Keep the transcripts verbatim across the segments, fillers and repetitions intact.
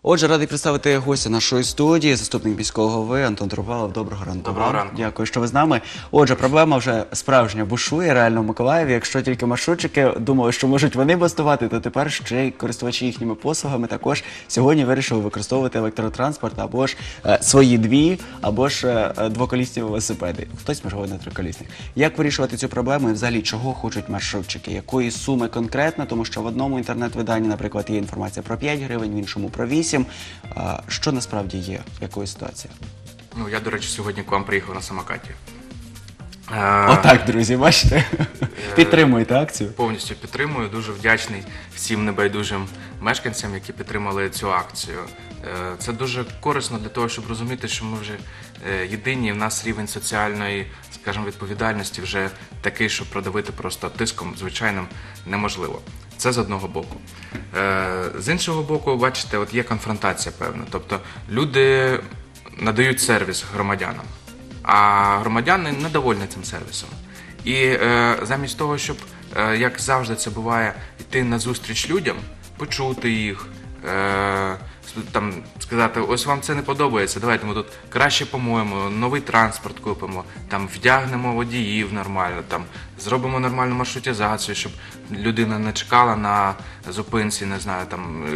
Отже, радий представити гостя нашої студії, заступник міського голови Антон Труба. Доброго ранку. Доброго ранку. Дякую, що ви з нами. Отже, проблема вже справжня бушує реально в Миколаєві. Якщо тільки маршрутчики думали, що можуть вони бастувати, то тепер ще й користувачі їхніми послугами також сьогодні вирішили використовувати електротранспорт або ж е, свої дві, або ж е, двоколісні велосипеди. Хтось, можливо, на триколісних. Як вирішувати цю проблему і взагалі чого хочуть маршрутчики? Якої суми конкретно? Тому що в одному інтернет-виданні, наприклад, є інформація про п'ять гривень, в іншому про вісім. А що насправді є? Якою ситуація? Ну, я, до речі, сьогодні к вам приїхав на самокаті. Отак, друзі, бачите? Підтримуєте акцію? Повністю підтримую. Дуже вдячний всім небайдужим мешканцям, які підтримали цю акцію. Це дуже корисно для того, щоб розуміти, що ми вже єдині, в нас рівень соціальної, скажімо, відповідальності вже такий, що продавити просто тиском звичайним неможливо. Це з одного боку. З іншого боку, бачите, от є конфронтація певна. Тобто люди надають сервіс громадянам, а громадяни недовольні цим сервісом. І е, замість того, щоб, е, як завжди це буває, йти назустріч людям, почути їх, е, там, сказати, ось вам це не подобається, давайте ми тут краще помоємо, новий транспорт купимо, там, вдягнемо водіїв нормально, там, зробимо нормальну маршрутизацію, щоб людина не чекала на зупинці, не знаю, там,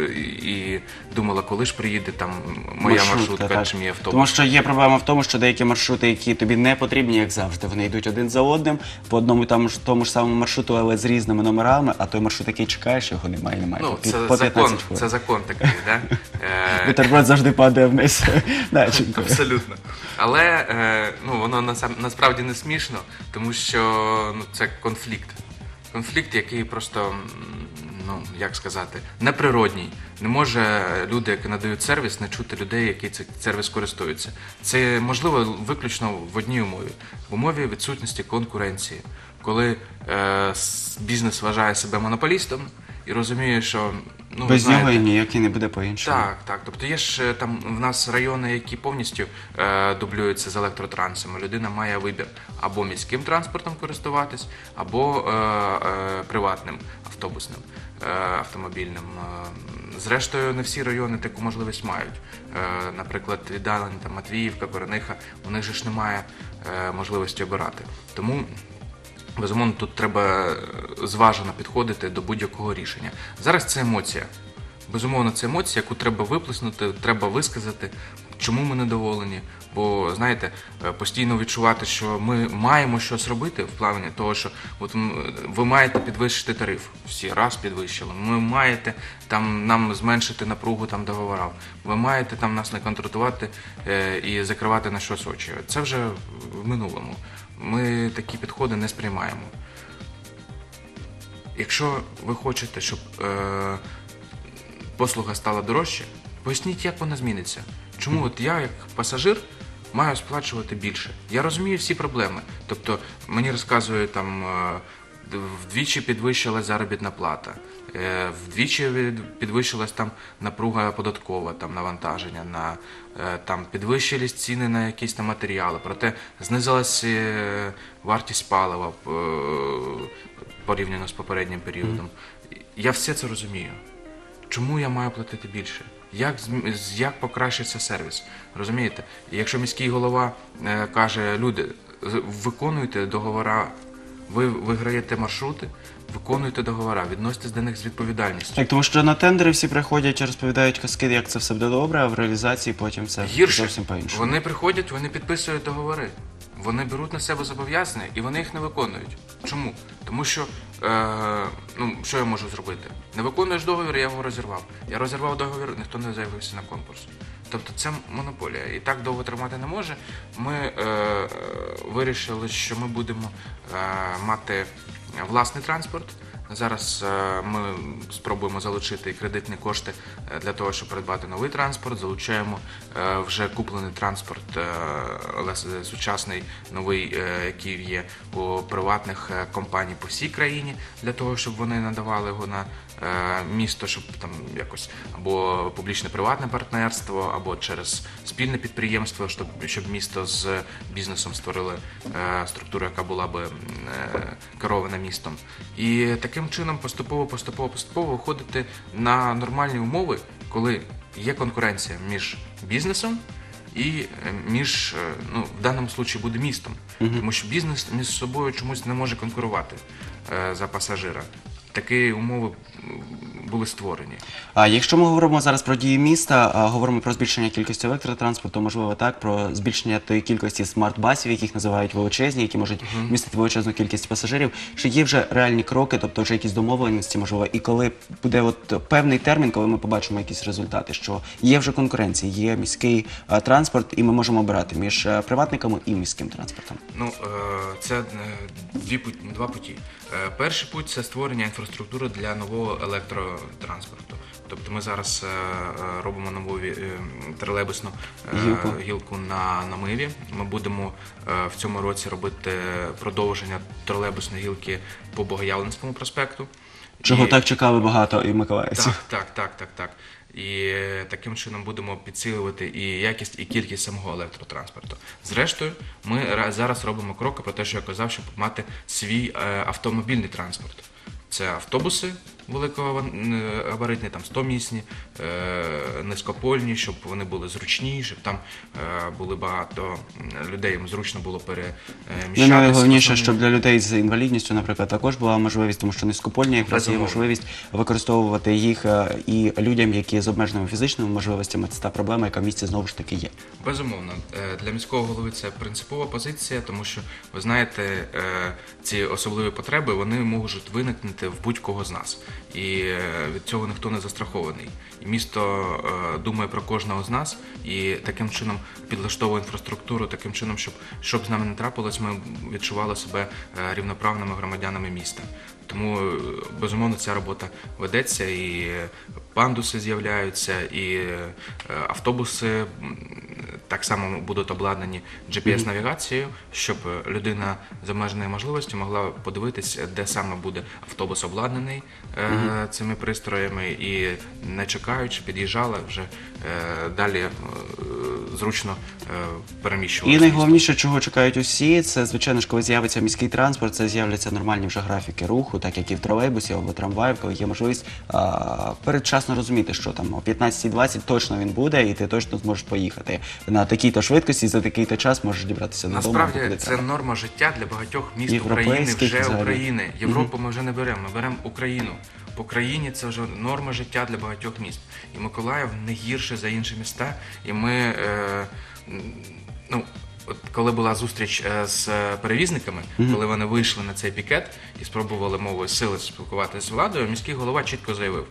і думала, коли ж приїде там моя маршрутка, маршрутка так. чи мій автобус. Тому що є проблема в тому, що деякі маршрути, які тобі не потрібні, як завжди, вони йдуть один за одним, по одному тому ж, тому ж самому маршруту, але з різними номерами, а той маршрут, який чекаєш, його немає, немає. Ну, по, це, по закон, це закон такий, да? Бутерброд завжди падає вниз. Начинкою. Абсолютно. Але е, ну, воно насам, насправді не смішно, тому що ну, це конфлікт. Конфлікт, який просто, ну, як сказати, неприродній. Не може люди, які надають сервіс, не чути людей, які цей сервіс користуються. Це можливо виключно в одній умові. В умові відсутності конкуренції. Коли е, бізнес вважає себе монополістом і розуміє, що... Ну, без знаєте, нього і ніякий не буде по-іншому. Так, так. Тобто є ж там в нас райони, які повністю е, дублюються з електротрансом. Людина має вибір або міським транспортом користуватись, або е, е, приватним автобусним, е, автомобільним. Зрештою, не всі райони таку можливість мають. Е, наприклад, віддалені там Матвіївка, Корениха, у них же ж немає е, можливості обирати. Тому... Безумовно, тут треба зважено підходити до будь-якого рішення. Зараз це емоція. Безумовно, це емоція, яку треба виплеснути, треба висказати, чому ми недоволені. Бо, знаєте, постійно відчувати, що ми маємо щось робити в плані того, що от ви маєте підвищити тариф. Всі раз підвищили. Ви маєте там, нам зменшити напругу там, договорів. Ви маєте там, нас не контрактувати е, і закривати на щось очі. Це вже в минулому. Ми такі підходи не сприймаємо. Якщо ви хочете, щоб е, послуга стала дорожче, поясніть, як вона зміниться. Чому от я, як пасажир, маю сплачувати більше? Я розумію всі проблеми. Тобто, мені розказують, там, е, вдвічі підвищилась заробітна плата, е, вдвічі підвищилась там напруга податкова, там, навантаження, на, е, там, підвищились ціни на якісь там матеріали, проте знизилась е, вартість палива е, порівняно з попереднім періодом. Я все це розумію. Чому я маю платити більше? Як, як покращиться сервіс? Розумієте? Якщо міський голова е, каже, люди, виконуйте договори, ви виграєте маршрути, виконуйте договори, відноситесь до них з відповідальністю. Так, тому що на тендери всі приходять і розповідають казки, як це все буде добре, а в реалізації потім все гірше. Зовсім по-іншому. Вони приходять, вони підписують договори. Вони беруть на себе зобов'язання і вони їх не виконують. Чому? Тому що, е, ну, що я можу зробити? Не виконуєш договір, я його розірвав. Я розірвав договір, ніхто не заявився на конкурс. Тобто це монополія. І так довго тримати не може. Ми е, вирішили, що ми будемо е, мати власний транспорт. Зараз е, ми спробуємо залучити кредитні кошти для того, щоб придбати новий транспорт. Залучаємо е, вже куплений транспорт, е, але сучасний, новий, е, який є у приватних компаній по всій країні, для того, щоб вони надавали його на е, місто, щоб там якось або публічне-приватне партнерство, або через спільне підприємство, щоб, щоб місто з бізнесом створили е, структуру, яка була би е, керована містом. І таким чином поступово, поступово, поступово виходити на нормальні умови, коли є конкуренція між бізнесом і е, між, е, ну, в даному випадку буде містом. Тому що бізнес між собою чомусь не може конкурувати е, за пасажира. Такі умови м, були створені. А якщо ми говоримо зараз про дії міста, а, говоримо про збільшення кількості електротранспорту, можливо, так, про збільшення тої кількості смарт-басів, яких називають величезні, які можуть містити величезну кількість пасажирів. Чи є вже реальні кроки, тобто вже якісь домовленості, можливо, і коли буде от певний термін, коли ми побачимо якісь результати, що є вже конкуренція, є міський а, транспорт, і ми можемо обирати між а, приватниками і міським транспортом? Ну, е, це е, дві, пут- два путі. Е, Перший путь – це створення інфраструктури для нового електротранспорту. Тобто ми зараз е, е, робимо нову е, тролейбусну е, Гілку. гілку на Намиві. Ми будемо е, в цьому році робити продовження тролейбусної гілки по Богоявленському проспекту. Чого І- так чекали багато і миколаївців? так, так, так, так, так. І е, таким чином будемо підсилювати і якість, і кількість самого електротранспорту. Зрештою, ми ра- зараз робимо кроки про те, що я казав, щоб мати свій е, автомобільний транспорт. Це автобуси великогабаритні, там стомісні, е, низькопольні, щоб вони були зручні, щоб там е, були багато людей, їм зручно було Ну, переміщатися. найголовніше, щоб для людей з інвалідністю, наприклад, також була можливість, тому що низькопольні якраз є Безумовно. можливість використовувати їх е, і людям, які з обмеженими фізичними можливостями. Це та проблема, яка в місті знову ж таки є. Безумовно, Е, для міського голови це принципова позиція, тому що, ви знаєте, е, ці особливі потреби, вони можуть виникнути в будь-кого з нас. І е, від цього ніхто не застрахований. І місто е, думає про кожного з нас і таким чином підлаштовує інфраструктуру, таким чином, щоб, щоб з нами не трапилось, ми відчували себе е, рівноправними громадянами міста. Тому, е, безумовно, ця робота ведеться, і пандуси з'являються, і е, автобуси м, так само будуть обладнані джі пі ес-навігацією, щоб людина з обмеженою можливістю могла подивитись, де саме буде автобус обладнаний е, цими пристроями, і не чекаючи, під'їжджала вже е, далі е, зручно е, переміщувалася. І найголовніше, чого чекають усі, це, звичайно ж, коли з'явиться міський транспорт, це з'являться нормальні вже графіки руху, так як і в тролейбусі або трамваї, коли є можливість а, передчасно розуміти, що там о п'ятнадцятій двадцять точно він буде, і ти точно зможеш поїхати на такій-то швидкості, за такий-то час можеш дібратися додому. або Насправді куди це треба. норма життя для багатьох міст Європейських України, вже взагалі. України. Європу ми вже не беремо, ми беремо Україну. По країні це вже норма життя для багатьох міст. І Миколаїв не гірше за інші міста. І ми, е, ну, от коли була зустріч е, з перевізниками, коли вони вийшли на цей пікет і спробували мовою сили спілкуватися з владою, міський голова чітко заявив: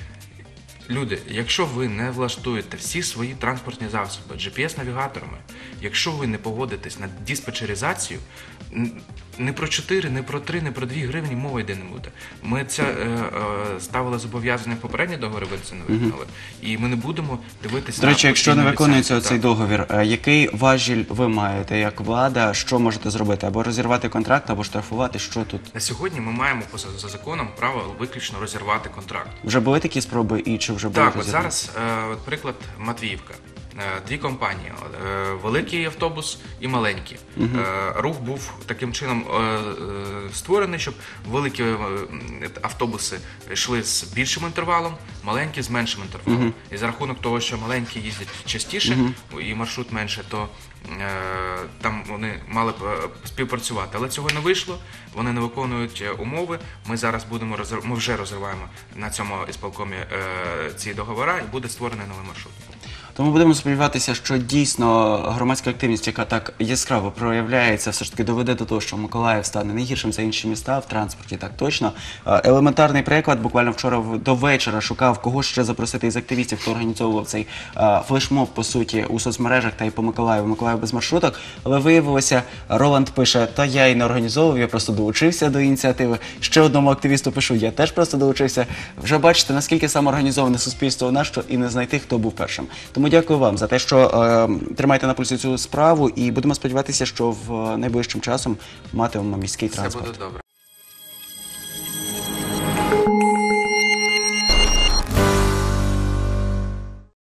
люди, якщо ви не влаштуєте всі свої транспортні засоби джі пі ес-навігаторами, якщо ви не погодитесь на диспетчеризацію, н- не про чотири, не про три, не про дві гривні мова йде не буде. Ми це е, е, ставили зобов'язання в попередні договори, ви це не виконали. І ми не будемо дивитися До речі, на якщо не постійні виконується обіцянки. цей Так. договір, е, який важіль ви маєте як влада, що можете зробити? Або розірвати контракт, або штрафувати, що тут? На сьогодні ми маємо поза за законом право виключно розірвати контракт. Вже були такі спроби і чи вже були Так, от розірвані? зараз, е, от приклад Матвіївка. Е, Дві компанії, е, великий автобус і маленький. Е, Рух був таким чином е, е, створений, щоб великі е, автобуси йшли з більшим інтервалом, маленькі з меншим інтервалом. І за рахунок того, що маленькі їздять частіше і маршрут менше, то е, там вони мали б е, співпрацювати. Але цього не вийшло, вони не виконують е, умови. Ми зараз будемо розрив... ми вже розриваємо на цьому ісполкомі е, ці договори, і буде створений новий маршрут. Тому будемо сподіватися, що дійсно громадська активність, яка так яскраво проявляється, все ж таки доведе до того, що Миколаїв стане не гіршим за інші міста в транспорті, так точно. Е, Елементарний приклад, буквально вчора в- до вечора шукав, кого ще запросити із активістів, хто організовував цей е, флешмоб, по суті, у соцмережах та й по Миколаєву, Миколаїв без маршруток. Але виявилося, Роланд пише, та я і не організовував, я просто долучився до ініціативи. Ще одному активісту пишу, я теж просто долучився. Вже бачите, наскільки самоорганізоване суспільство у нас, що і не знайти, хто був першим. Тому дякую вам за те, що е, тримаєте на пульсі цю справу, і будемо сподіватися, що в е, найближчим часом матимемо міський Все транспорт. буде добре.